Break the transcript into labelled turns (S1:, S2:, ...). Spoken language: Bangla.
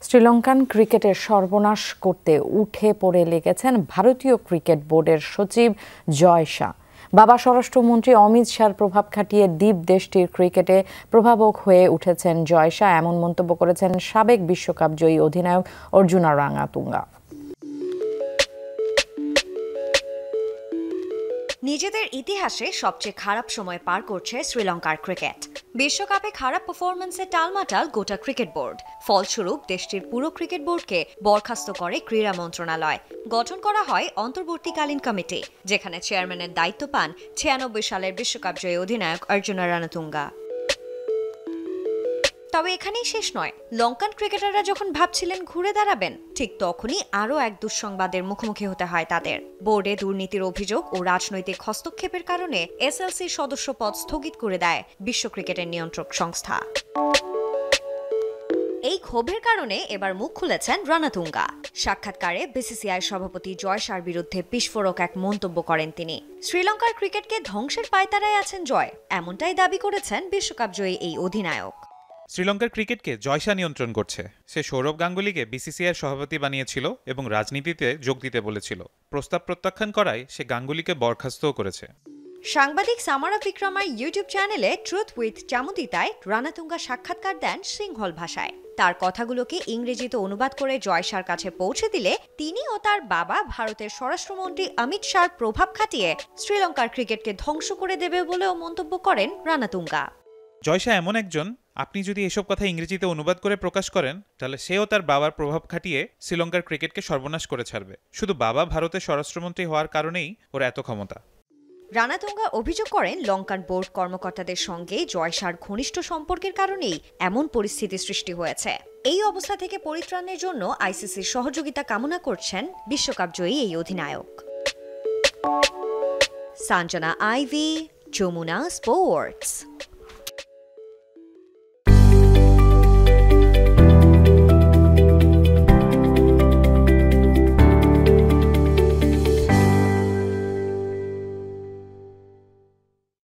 S1: শ্রীলঙ্কান ক্রিকেটের সর্বনাশ করতে উঠে পড়ে লেগেছেন ভারতীয় ক্রিকেট বোর্ডের সচিব জয় শাহ। বাবা স্বরাষ্ট্রমন্ত্রী অমিত শাহর প্রভাব খাটিয়ে দ্বীপ দেশটির ক্রিকেটে প্রভাবক হয়ে উঠেছেন জয় শাহ, এমন মন্তব্য করেছেন সাবেক বিশ্বকাপ জয়ী অধিনায়ক অর্জুনা রানাতুঙ্গা।
S2: নিজেদের ইতিহাসে সবচেয়ে খারাপ সময় পার করছে শ্রীলঙ্কার ক্রিকেট। বিশ্বকাপে খারাপ পারফরম্যান্সে টালমাটাল গোটা ক্রিকেট বোর্ড। ফলস্বরূপ দেশটির পুরো ক্রিকেট বোর্ডকে বরখাস্ত করে ক্রীড়া মন্ত্রণালয়। গঠন করা হয় অন্তর্বর্তীকালীন কমিটি, যেখানে চেয়ারম্যানের দায়িত্ব পান 96 সালের বিশ্বকাপ জয়ী অধিনায়ক অর্জুনা রানাতুঙ্গা। তবে এখানেই শেষ নয়। লঙ্কান ক্রিকেটাররা যখন ভাবছিলেন ঘুরে দাঁড়াবেন, ঠিক তখনই আরও এক দুঃসংবাদের মুখোমুখি হতে হয় তাদের। বোর্ডে দুর্নীতির অভিযোগ ও রাজনৈতিক হস্তক্ষেপের কারণে এসএলসির সদস্য পদ স্থগিত করে দেয় বিশ্ব ক্রিকেটের নিয়ন্ত্রক সংস্থা। এই ক্ষোভের কারণে এবার মুখ খুলেছেন রানাতুঙ্গা। সাক্ষাৎকারে বিসিসিআই সভাপতি জয় শাহর বিরুদ্ধে বিস্ফোরক এক মন্তব্য করেন তিনি। শ্রীলঙ্কার ক্রিকেটকে ধ্বংসের পায়তারায় আছেন জয়, এমনটাই দাবি করেছেন বিশ্বকাপ জয়ী এই অধিনায়ক।
S3: শ্রীলঙ্কার ক্রিকেটকে জয় শাহ নিয়ন্ত্রণ করছে। সে সৌরভ গাঙ্গুলিকে বিসিসিআইয়ের সভাপতি বানিয়েছিল এবং রাজনীতিতে যোগ দিতে বলেছিল। প্রস্তাব প্রত্যাখ্যান করায় সে গাঙ্গুলিকে বরখাস্তও করেছে।
S2: সাংবাদিক সামারা বিক্রমার ইউটিউব চ্যানেলে ট্রুথ উইথ চামুদিতায় রানাতুঙ্গা সাক্ষাৎকার দেন সিংহল ভাষায়। তার কথাগুলোকে ইংরেজিতে অনুবাদ করে জয় শাহর কাছে পৌঁছে দিলে তিনি ও তার বাবা ভারতের স্বরাষ্ট্রমন্ত্রী অমিত শাহর প্রভাব খাটিয়ে শ্রীলঙ্কার ক্রিকেটকে ধ্বংস করে দেবে বলেও মন্তব্য করেন রানাতুঙ্গা।
S3: জয় শাহ এমন একজন, আপনি যদি এসব কথা ইংরেজিতে অনুবাদ করে প্রকাশ করেন, তাহলে সেও তার বাবার প্রভাব খাটিয়ে শ্রীলঙ্কার ক্রিকেটকে সর্বনাশ করে ছাড়বে। শুধু বাবা ভারতের স্বরাষ্ট্রমন্ত্রী হওয়ার কারণেই ওর এত ক্ষমতা।
S2: রানাতুঙ্গা অভিযোগ করেন লঙ্কান বোর্ড কর্মকর্তাদের সঙ্গে জয় শাহর ঘনিষ্ঠ সম্পর্কের কারণেই এমন পরিস্থিতি সৃষ্টি হয়েছে। এই অবস্থা থেকে পরিত্রাণের জন্য আইসিসির সহযোগিতা কামনা করছেন বিশ্বকাপ জয়ী এই অধিনায়ক। Sanjana Ivy, Jamuna sports.